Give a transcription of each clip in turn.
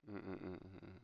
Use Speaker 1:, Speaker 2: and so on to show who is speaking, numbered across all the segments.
Speaker 1: Mm-mm-mm-mm.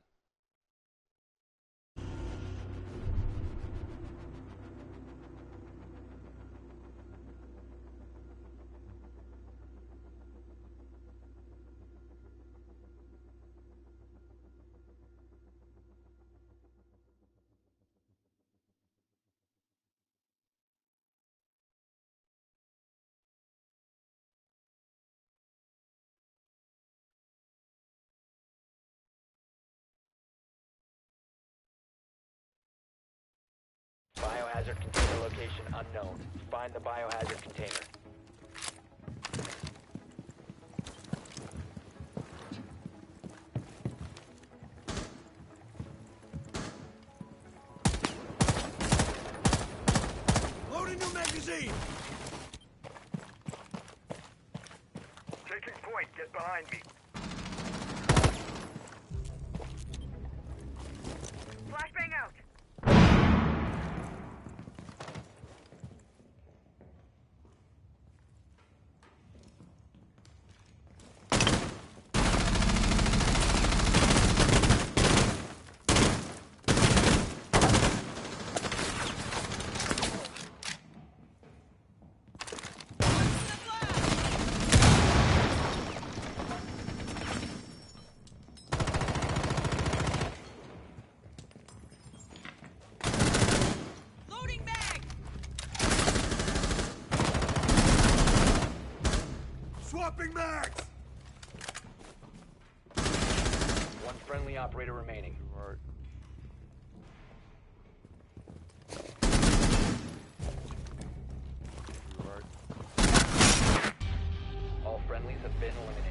Speaker 2: Biohazard container location unknown. Find the biohazard container.
Speaker 3: Loading new magazine!
Speaker 4: Taking point, get behind me.
Speaker 5: Flashbang out. Loading mag.
Speaker 3: Swapping mags!
Speaker 2: One friendly operator remaining.
Speaker 1: Right. Right.
Speaker 2: All friendlies have been eliminated.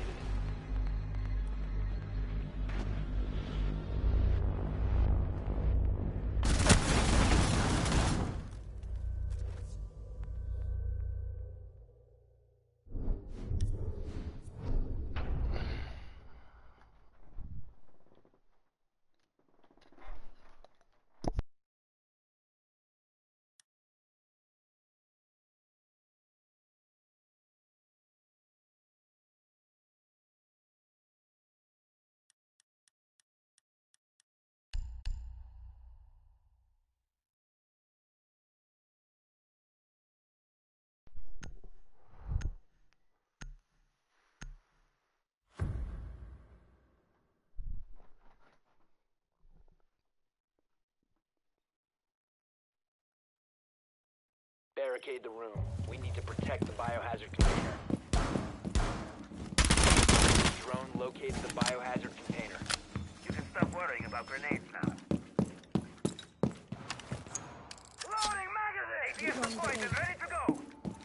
Speaker 2: Barricade the room. We need to protect the biohazard container. Drone locates the biohazard container.
Speaker 4: You can stop worrying about grenades now. Loading magazine! Vehicle point is ready to go!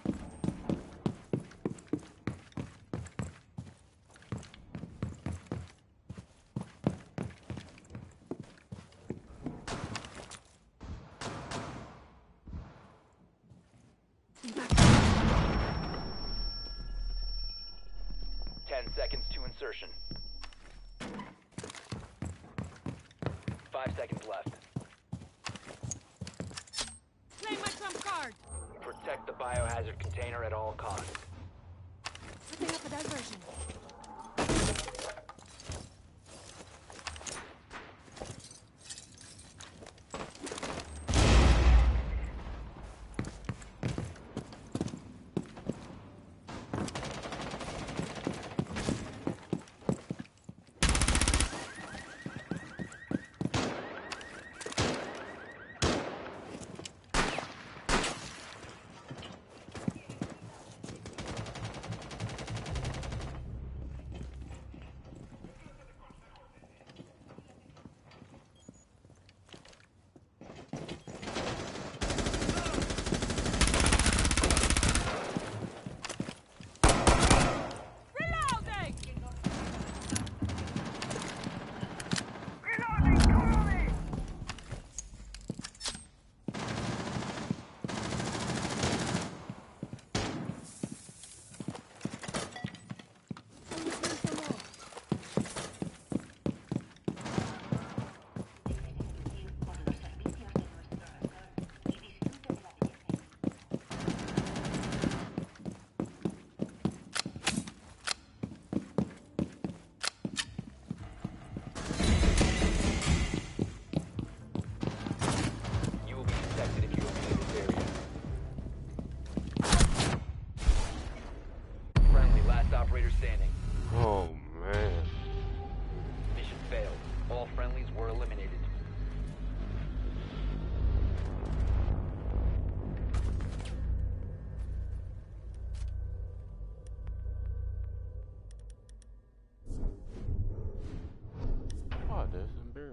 Speaker 2: 10 seconds to insertion. 5 seconds left.
Speaker 5: Play my trump card.
Speaker 2: Protect the biohazard container at all costs.
Speaker 5: Setting up a diversion.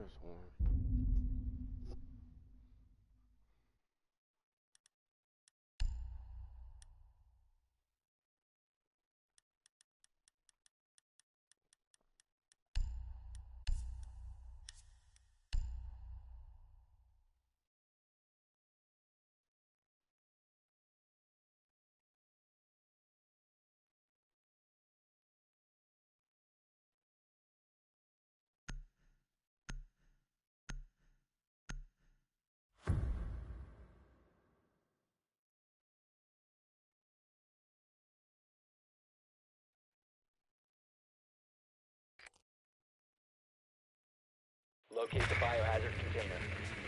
Speaker 1: There's one.
Speaker 2: Locate the biohazard container.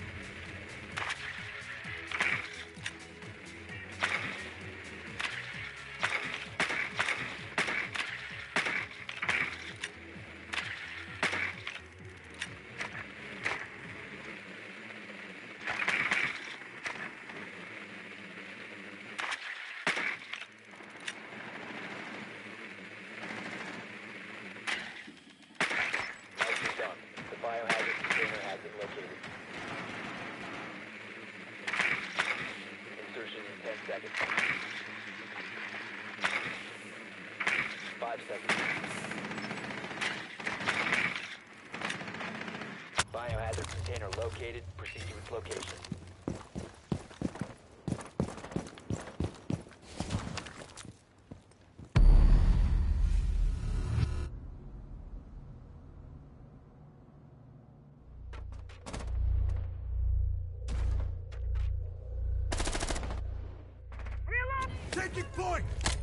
Speaker 2: Nicely done. The biohazard container has been located. Insertion in 10 seconds. 5 seconds. Biohazard container located. Proceed to its location.
Speaker 3: Taking point!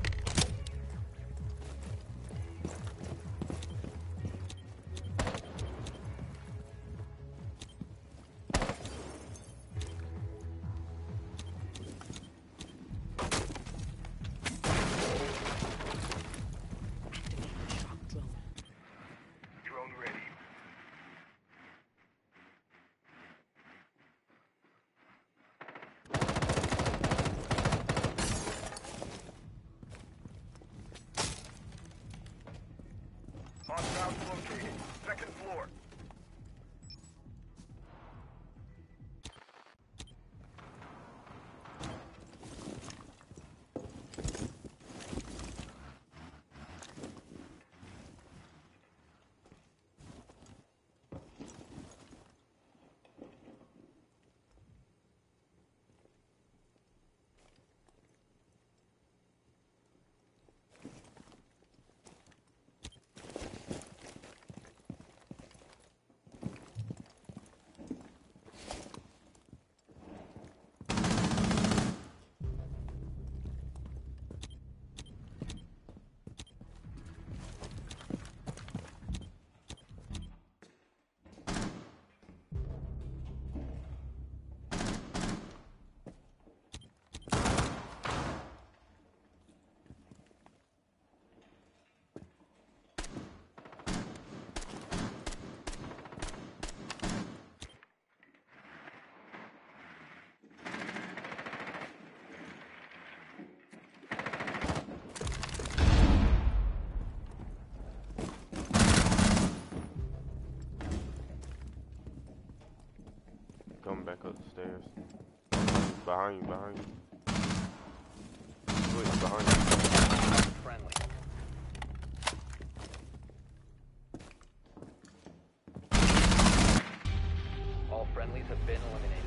Speaker 4: Drone ready. Hostiles located. Second floor.
Speaker 1: Coming back up the stairs. Behind you, behind you. Wait, behind you.
Speaker 2: Friendly. All friendlies have been eliminated.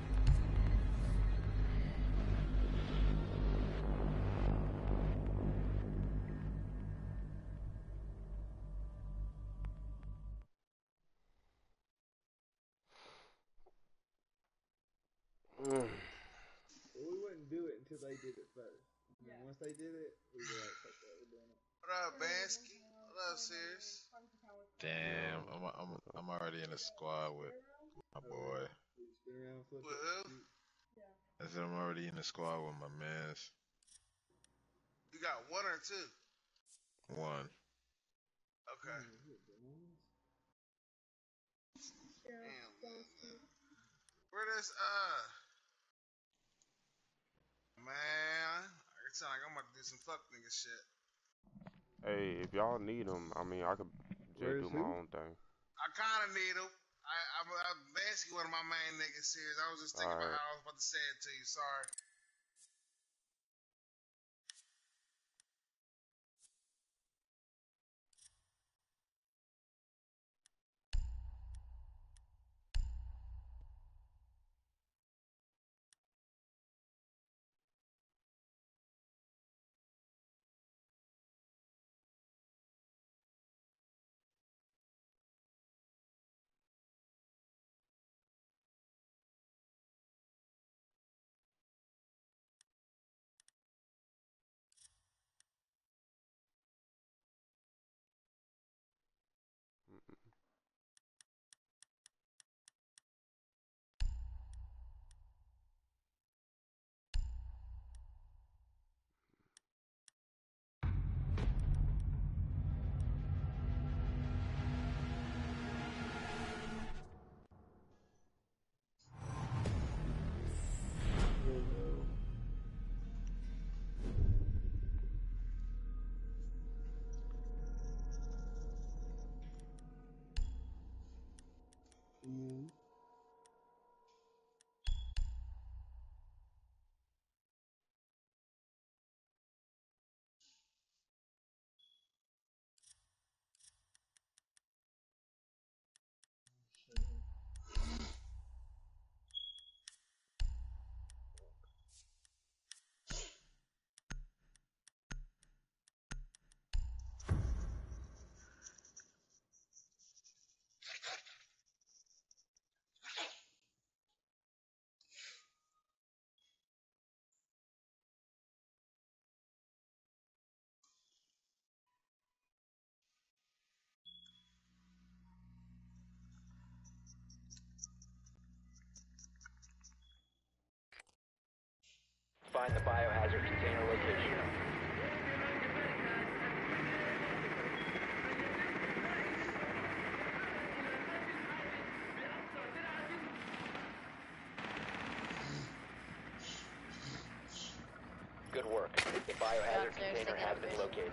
Speaker 6: We wouldn't do it until they did it first. And then once they did it, we were like, fuck that, we're doing it.
Speaker 7: What up, Bansky? What up, Serious?
Speaker 8: Damn, I'm already in a squad with my boy.
Speaker 6: We spin around, flip
Speaker 7: With
Speaker 6: it,
Speaker 7: who?
Speaker 6: shoot.
Speaker 8: I said I'm already in the squad with my mans.
Speaker 7: You got one or two?
Speaker 8: One.
Speaker 7: Okay.
Speaker 6: Yeah,
Speaker 7: Damn. Where this, man, it sound like I'm about to do some fuck nigga shit.
Speaker 1: Hey, if y'all need them, I mean, I could just
Speaker 6: Where's
Speaker 1: do my
Speaker 6: who?
Speaker 1: own thing.
Speaker 7: I kinda need him. I I'm basically one of my main niggas here. I was just thinking about how I was about to say it to you. Sorry.
Speaker 2: Find the biohazard container location. Good work. The biohazard container has been located.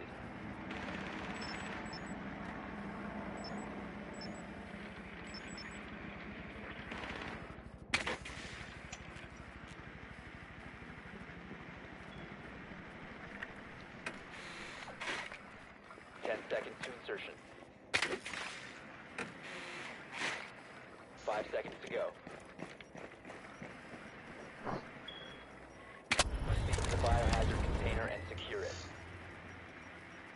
Speaker 2: Seconds to insertion. 5 seconds to go. Proceed to the biohazard container and secure it.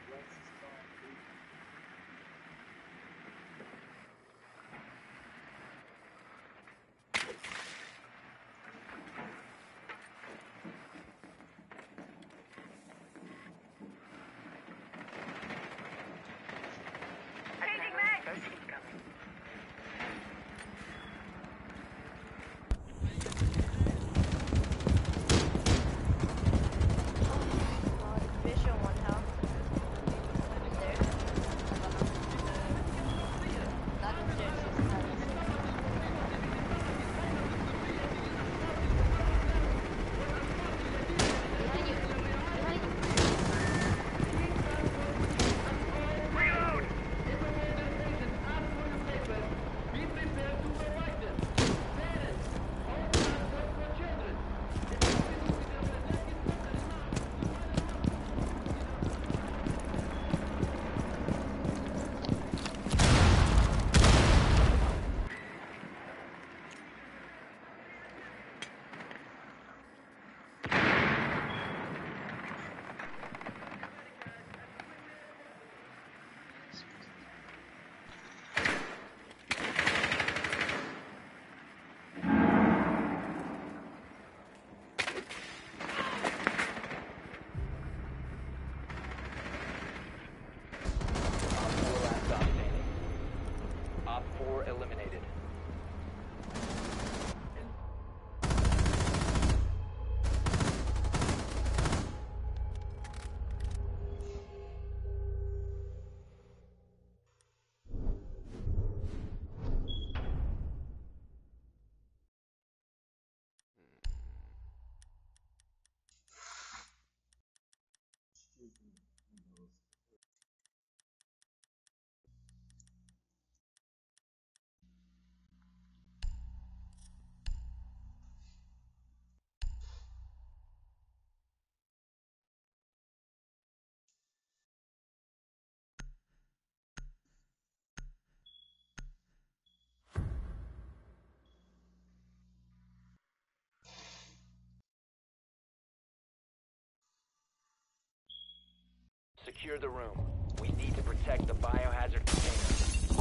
Speaker 2: Secure the room. We need to protect the biohazard container.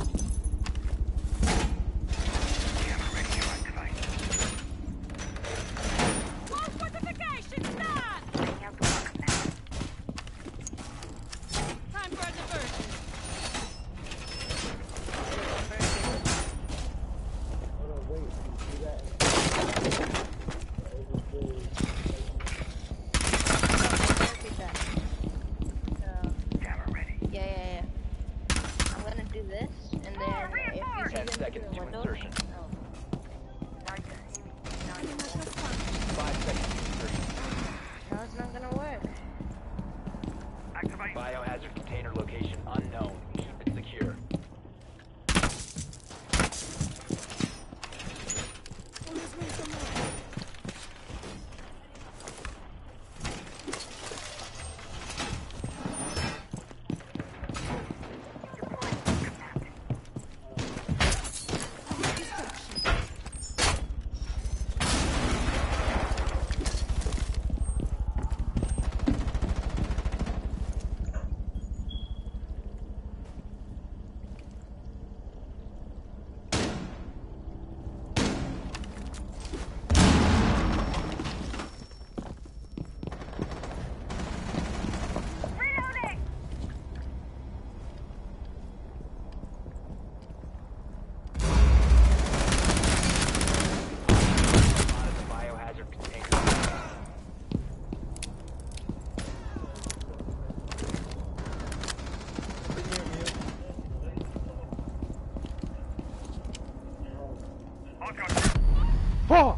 Speaker 5: Wall fortification, start! Time for a diversion.
Speaker 6: Hold on, wait. You see that?
Speaker 9: Yeah. I'm gonna do this, and then if you see
Speaker 2: 10
Speaker 9: them
Speaker 2: seconds
Speaker 9: through the
Speaker 2: to
Speaker 9: window,
Speaker 2: insertion. 5 seconds to insertion.
Speaker 9: no, it's not gonna work.
Speaker 2: Biohazard container location unknown. Keep it secure.
Speaker 5: Always room for more.
Speaker 2: Spotted the biohazard container.
Speaker 1: Fuck!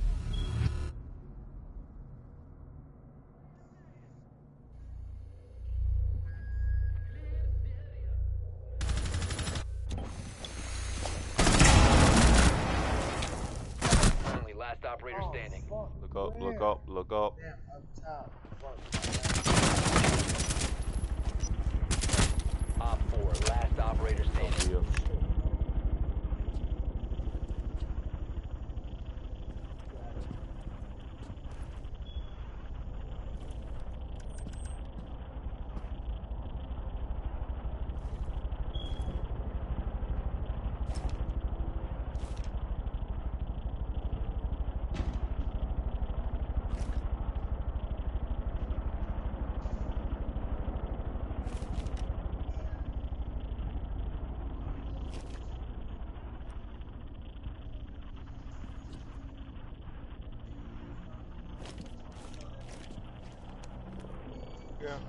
Speaker 2: Only last operator standing.
Speaker 1: Look up, look up, look up.
Speaker 6: Damn, up top. Fuck.
Speaker 2: Op 4, last operator standing.
Speaker 1: Yeah.
Speaker 7: Yeah.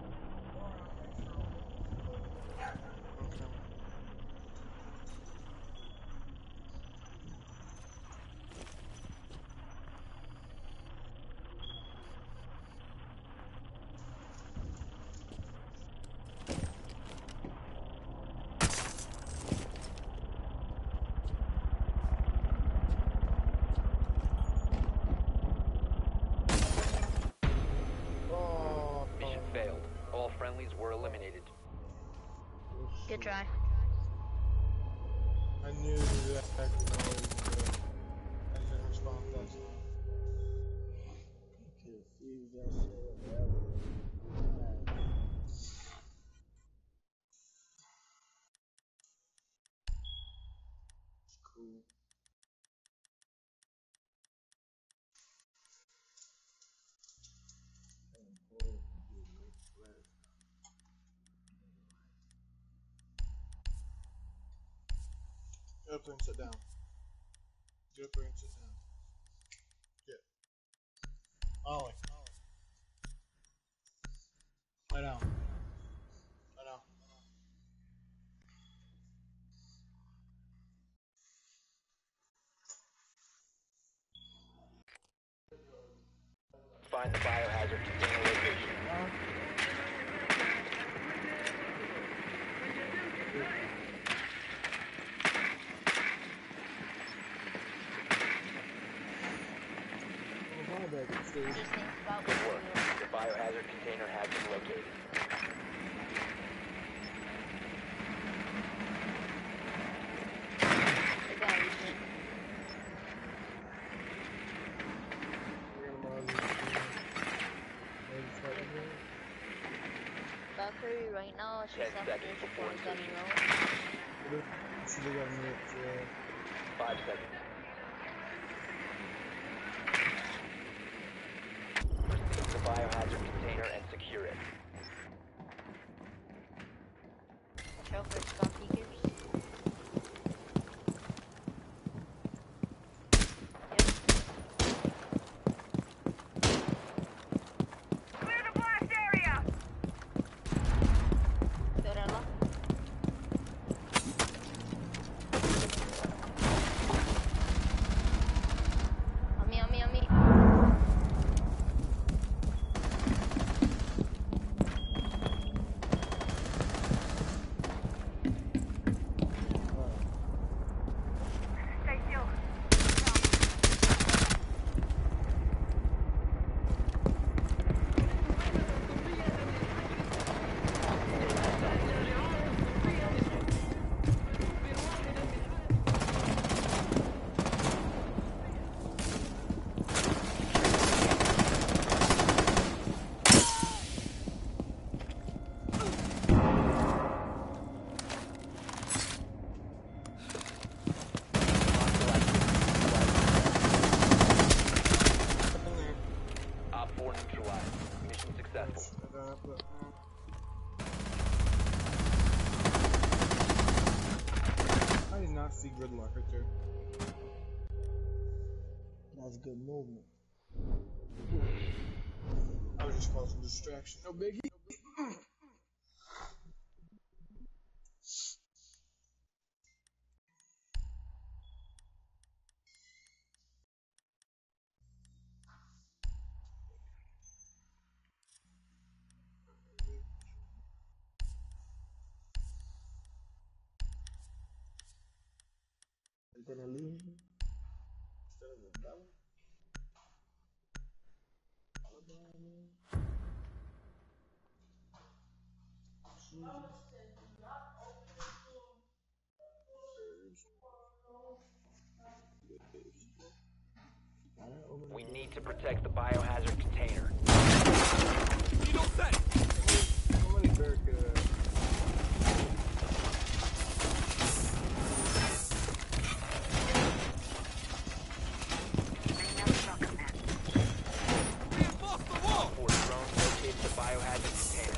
Speaker 2: Mission failed. All friendlies were eliminated.
Speaker 9: Good try.
Speaker 6: I knew that I could always do it. I didn't respond fast enough. You could have fused that shit up forever. It's cool. Get up there and sit down. Get up there and sit down. Get. Ollie. Lie down. Lie down.
Speaker 2: Find the biohazard container location.
Speaker 9: Just think about
Speaker 2: Good
Speaker 9: what
Speaker 2: work. The biohazard container has been located.
Speaker 9: Valkyrie right now. She's
Speaker 2: 10
Speaker 9: up
Speaker 2: seconds
Speaker 9: there
Speaker 2: before
Speaker 9: supporting
Speaker 2: insertion.
Speaker 9: Gunny Road.
Speaker 6: Should have gotten it.
Speaker 2: 5 seconds. Proceed to the biohazard container and secure it.
Speaker 9: Watch out for spawn peekers.
Speaker 4: Clear the blast area!
Speaker 9: Fiorella. On me.
Speaker 4: Stay still.
Speaker 2: Op 4 neutralized. Mission successful.
Speaker 6: I did not see Gridlock right there. That's good movement. I was just causing distraction. No biggie. Gonna leave instead of the bell.
Speaker 2: We need to protect the biohazard container.
Speaker 6: How many barricades?
Speaker 2: Op 4 drone locates the biohazard container.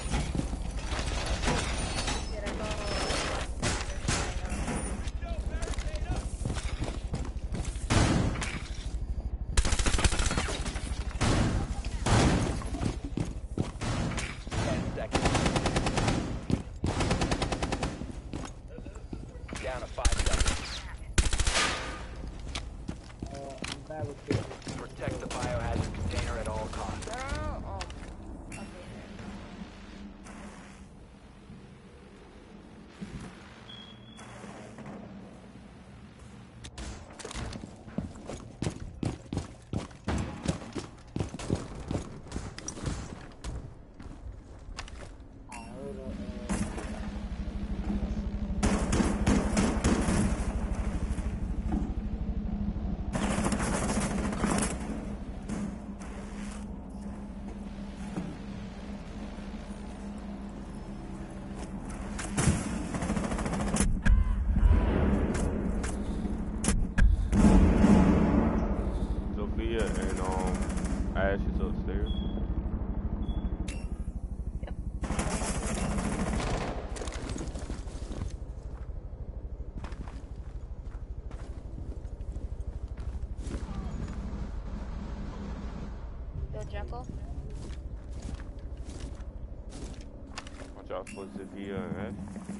Speaker 2: Down to 5 seconds.
Speaker 6: I'm bad with this.
Speaker 2: Protect the biohazard container at all costs.
Speaker 9: Okay.
Speaker 1: Sophia and Ash is upstairs.
Speaker 9: Go Jekyll.
Speaker 1: Watch out for Sophia and Ash.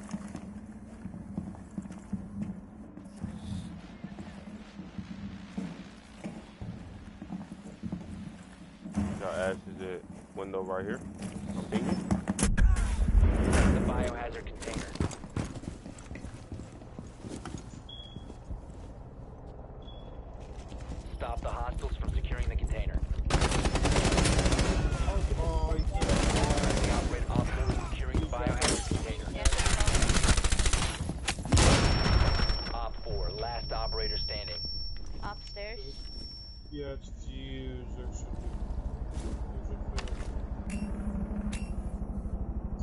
Speaker 1: Ash is at window right here. I'm thinking.
Speaker 2: The biohazard container. Stop the hostiles from securing the container.
Speaker 6: Oh, you can't.
Speaker 2: The operator Op 4 is securing the biohazard container. Op 4, last operator standing.
Speaker 9: Upstairs.
Speaker 6: Yeah, it's huge.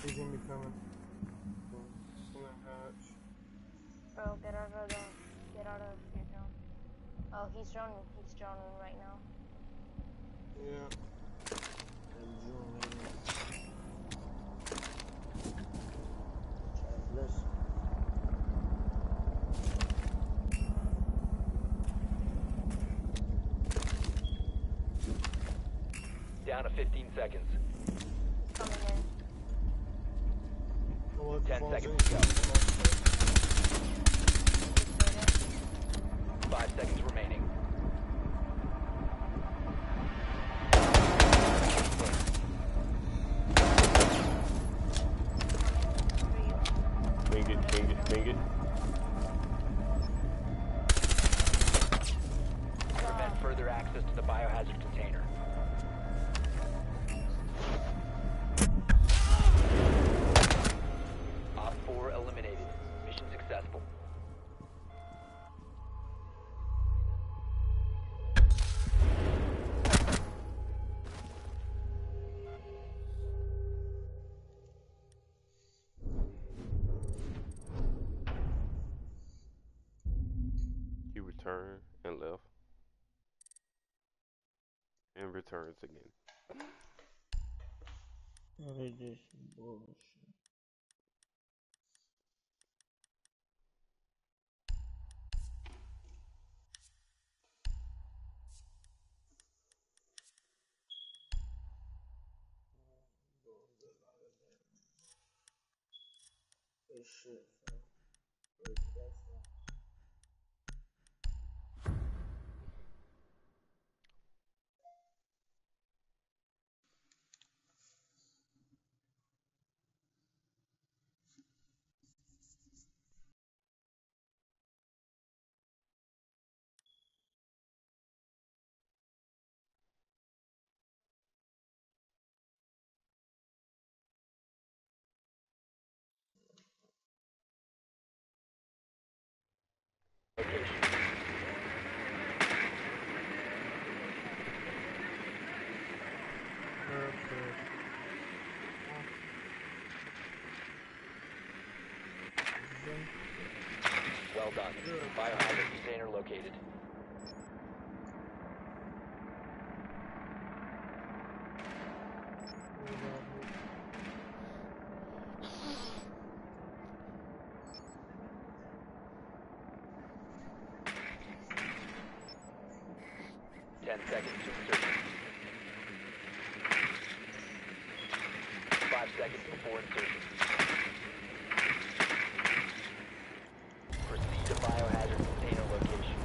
Speaker 6: He's gonna be coming. In the hatch.
Speaker 9: Bro, get out of your drone. Oh, he's droning right now.
Speaker 6: Yeah. I'm droning. Listen.
Speaker 2: Down to 15 seconds.
Speaker 9: Coming in.
Speaker 2: 10 seconds to go. 5 seconds remaining.
Speaker 1: Bing it.
Speaker 2: Prevent further access to the biohazard container. Op 4 eliminated. Mission successful.
Speaker 1: He returned and left. And returns again.
Speaker 6: What is this bullshit? This shit, fam. Where's that from?
Speaker 2: Well done. Biohazard container located. Ten seconds to insertion. 5 seconds before insertion. Proceed to biohazard container location.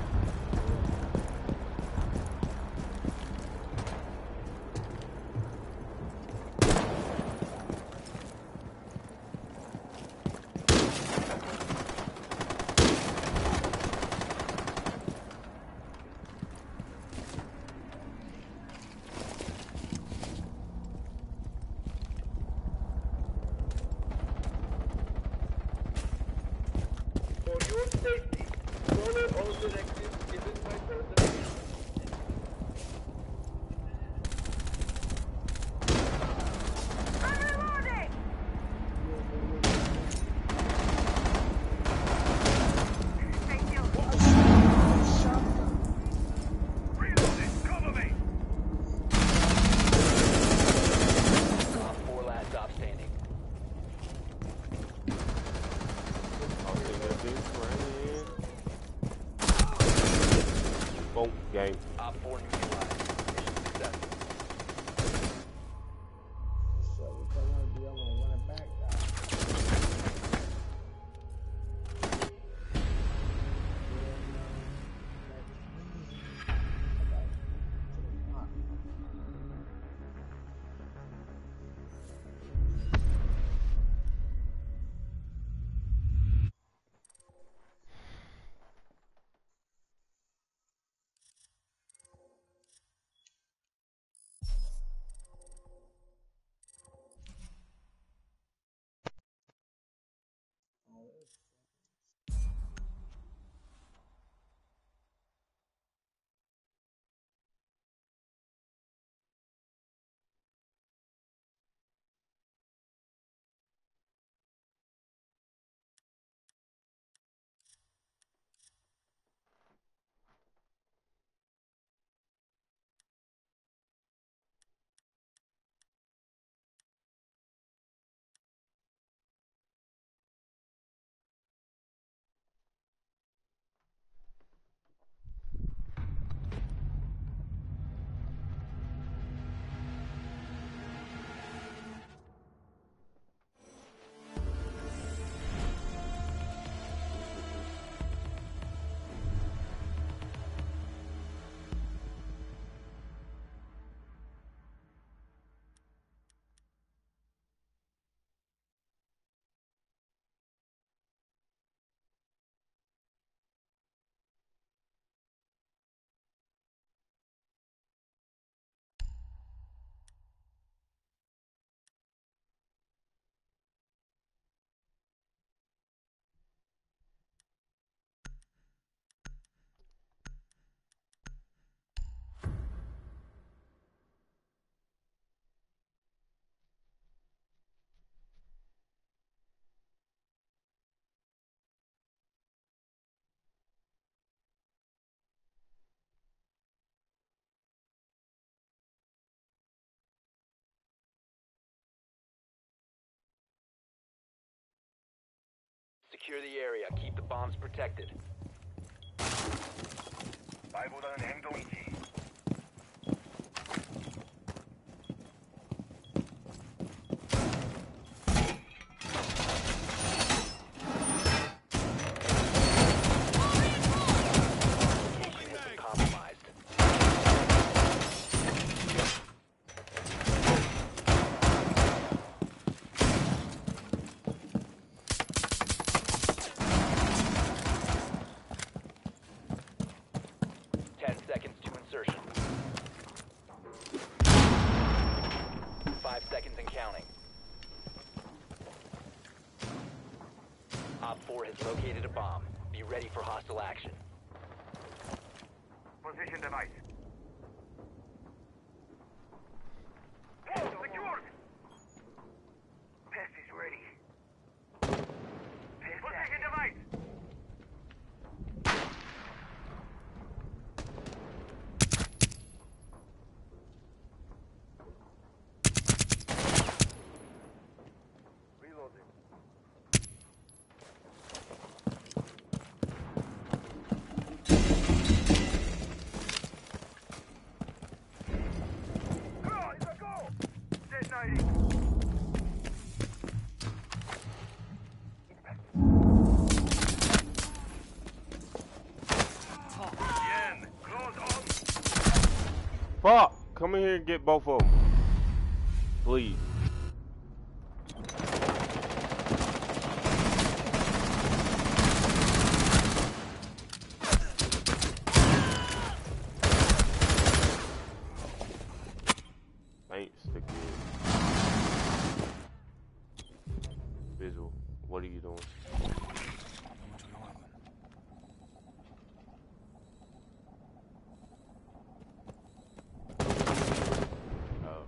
Speaker 1: Game.
Speaker 2: Op 4 neutralized. Mission successful.
Speaker 6: So if I want to be, I'm gonna run it back.
Speaker 2: Secure the area. Keep the bombs protected.
Speaker 4: 말보다는 행동이지.
Speaker 2: Location has been compromised. 10 seconds to insertion. 5 seconds and counting. Op 4 has located a bomb. Be ready for hostile action.
Speaker 4: Position device. Secured. Pest is ready. Position device. Reloading. Go! It's a go! Detonating. Bien. Close on.
Speaker 1: Fuck! Come in here and get both of them. Please. Thanks, stick it. Visual, what are you doing? Oh.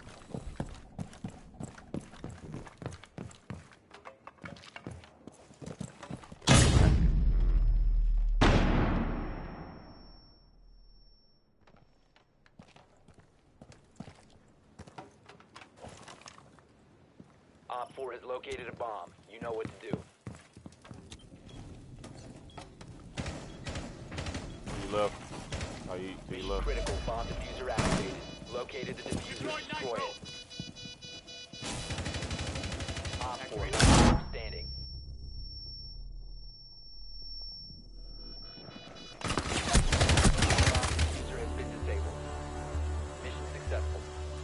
Speaker 2: Op 4 has located a bomb. You know what to do.
Speaker 1: You left. Oh, you
Speaker 2: Mission
Speaker 1: left.
Speaker 2: critical. Bomb diffuser activated. Located the diffuser. Destroy it. Op 4 standing. Bomb diffuser has been disabled. Mission successful.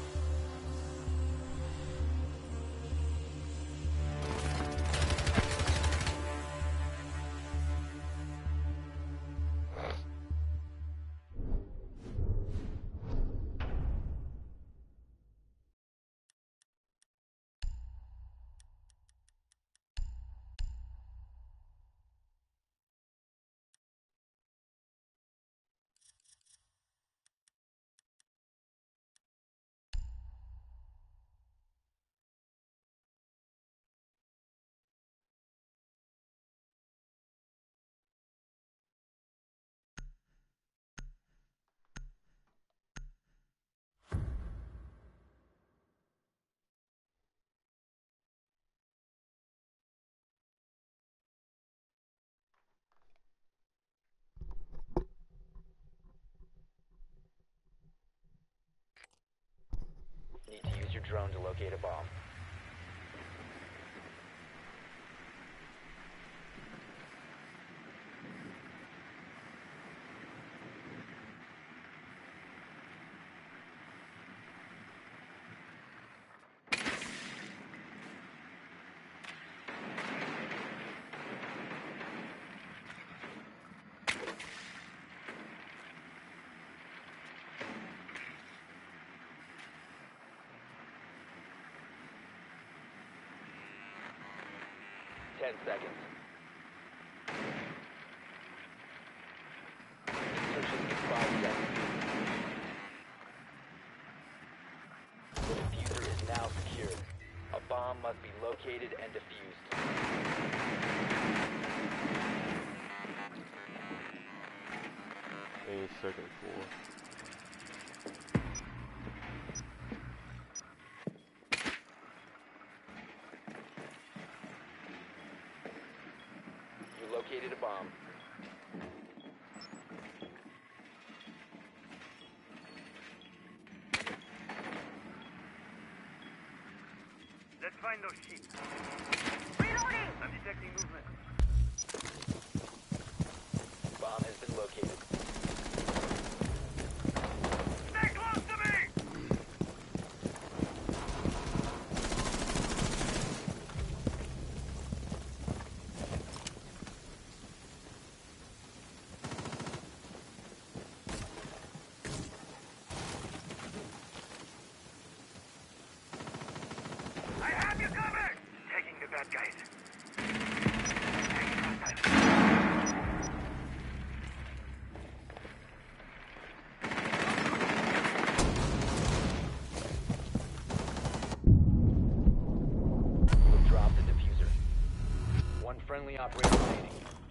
Speaker 2: Need to use your drone to locate a bomb. Ten seconds. Insertion in 5 seconds. The diffuser is now secured. A bomb must be located and defused.
Speaker 1: In second floor.
Speaker 2: located a bomb.
Speaker 4: Let's find those sheep. Reloading! I'm detecting movement.
Speaker 2: Bomb has been located.
Speaker 4: Stay close to me! I have you covered! Taking the bad guys.
Speaker 2: You have dropped the diffuser. One friendly operator remaining.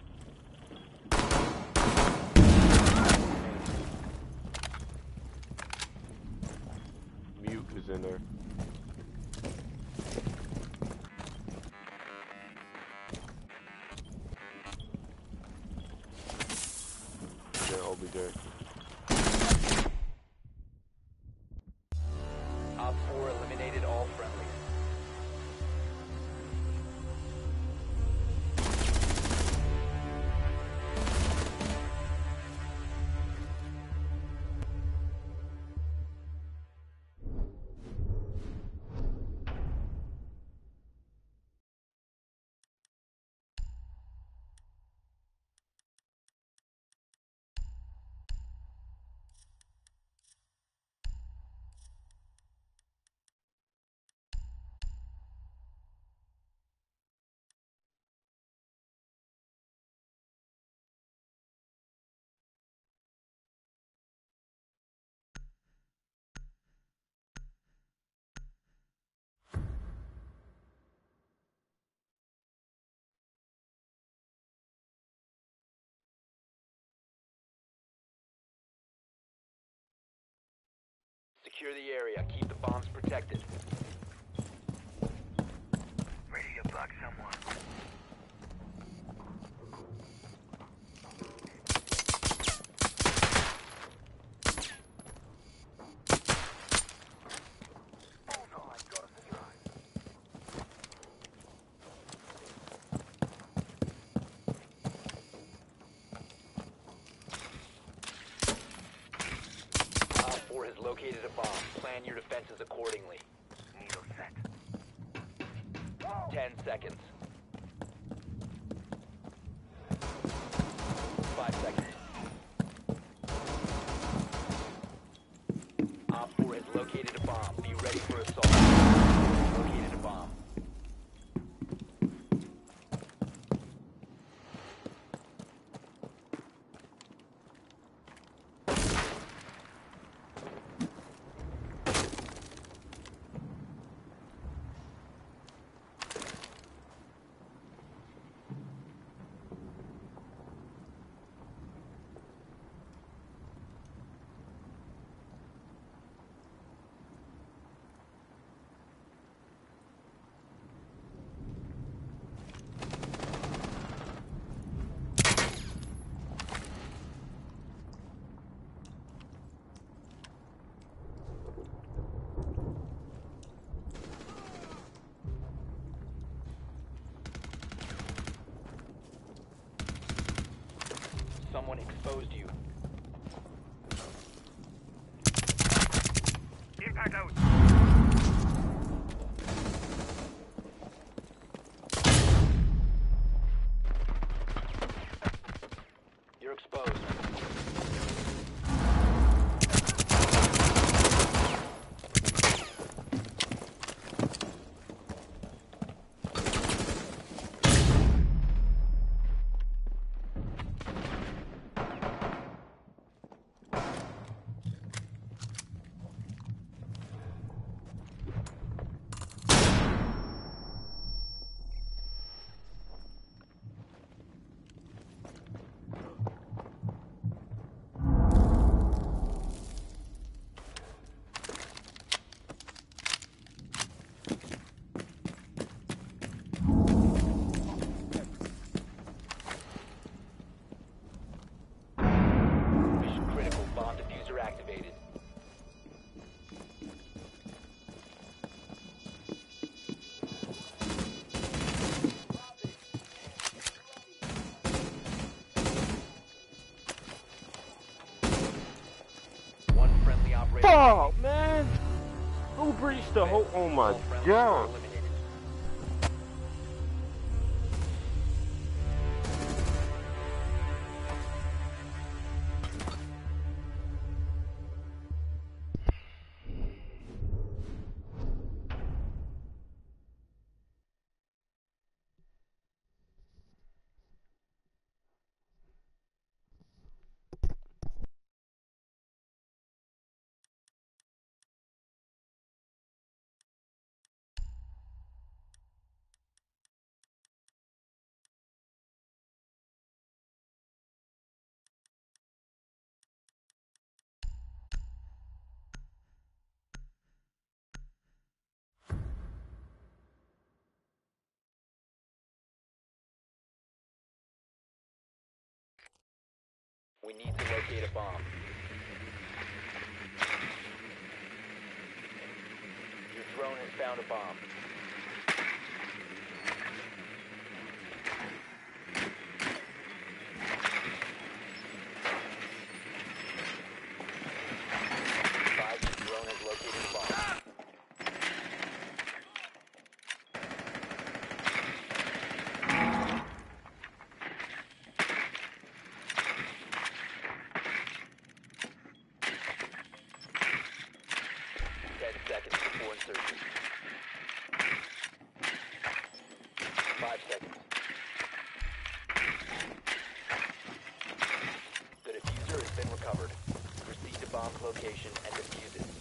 Speaker 1: Mute is in there. Yeah, OBJ.
Speaker 2: Op 4 eliminated all friendlies. Secure the area. Keep the bombs protected.
Speaker 4: Ready to block someone. Bullseye, got us a drone.
Speaker 2: Op 4 has located a bomb. Plan your defenses accordingly.
Speaker 4: Needle set.
Speaker 2: 10 seconds. 5 seconds. Op 4 has located a bomb. Be ready for assault. Located a bomb. Someone exposed you.
Speaker 4: Impact out.
Speaker 2: You're exposed.
Speaker 1: the whole. Oh my god.
Speaker 2: We need to locate a bomb. Your drone has found a bomb. Your drone has located a bomb. 10 seconds before insertion. 5 seconds. The diffuser has been recovered. Proceed to bomb's location and defuse it.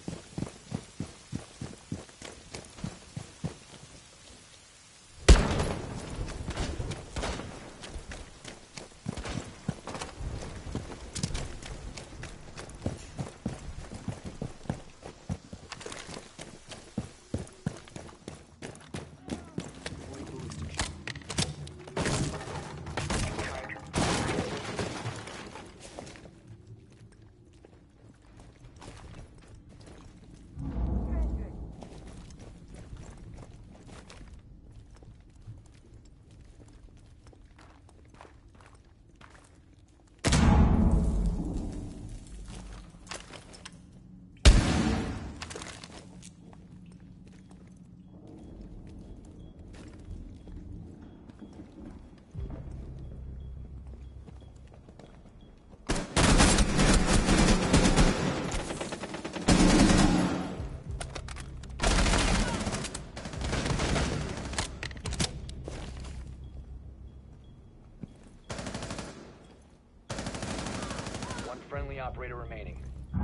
Speaker 2: Friendly operator remaining.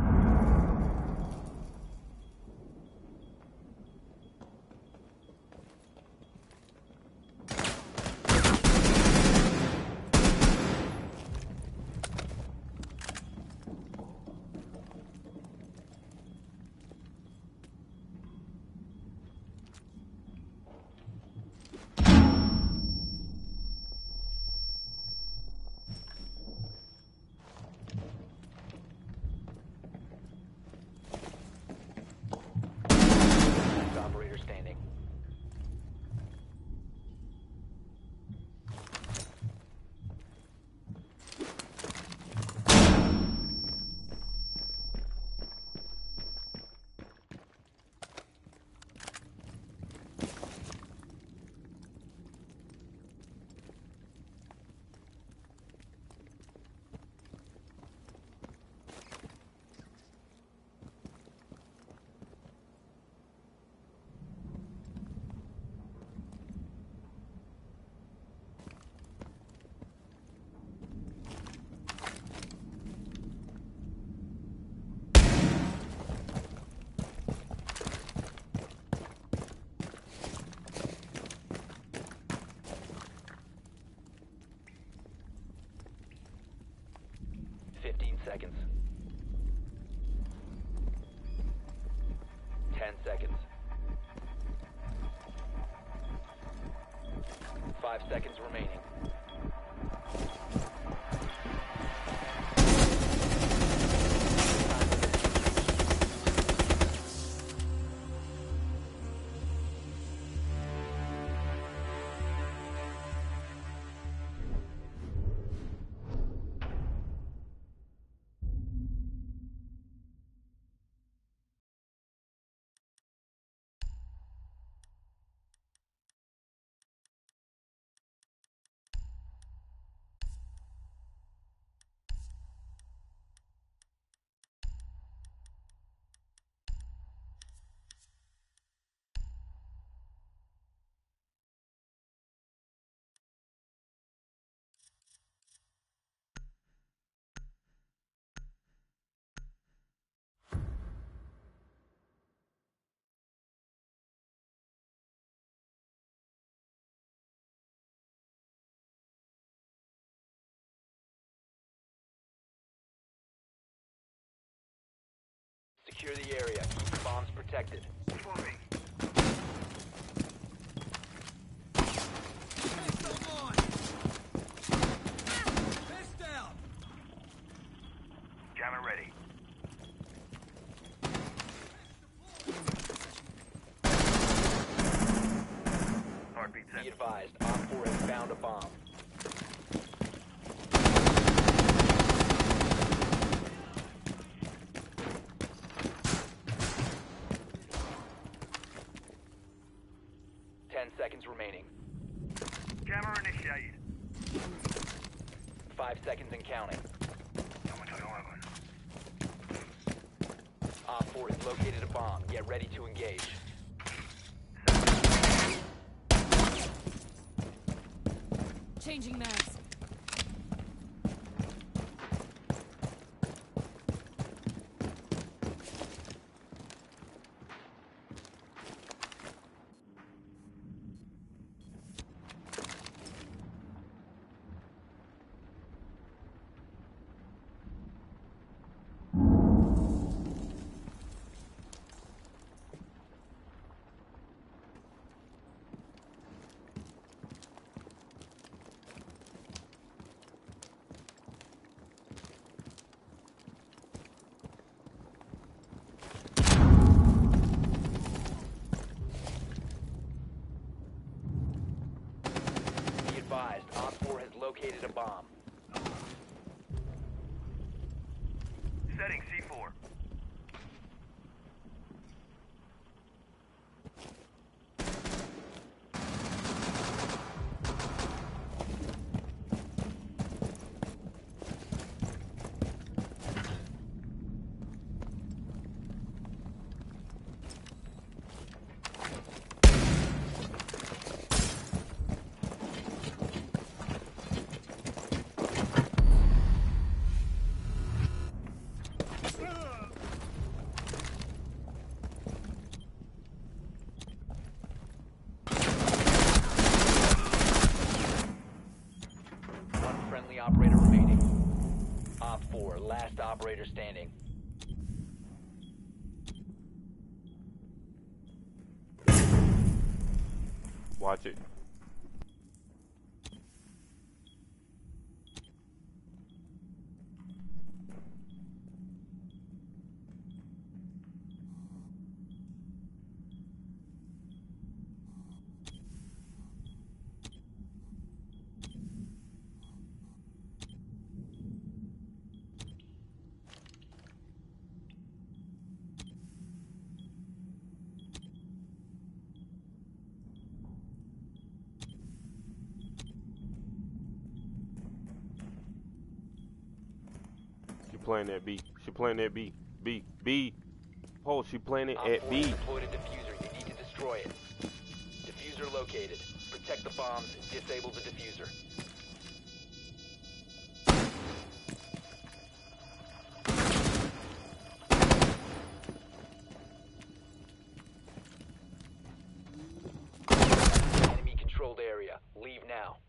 Speaker 2: Operator standing. Seconds. 10 seconds. 5 seconds remaining. Secure the area. Keep the bombs protected.
Speaker 4: Swapping. Jammer ready. Heartbeat
Speaker 2: Be
Speaker 4: set.
Speaker 2: advised, Op 4 has found a bomb. Seconds remaining.
Speaker 4: Jammer initiated.
Speaker 2: 5 seconds and counting.
Speaker 4: Someone took 11.
Speaker 2: Op 4 has located a bomb. Get ready to engage.
Speaker 5: Changing mags.
Speaker 2: Advised, Op 4 has located a bomb.
Speaker 4: Setting C4.
Speaker 2: Operator remaining. Op 4, last operator standing.
Speaker 1: Watch it. She playing at B. She playing at B. B. B. Oh, she playing it at B.
Speaker 2: Deployed a diffuser. You need to destroy it. Diffuser located. Protect the bombs. Disable the diffuser. Enemy controlled area. Leave now.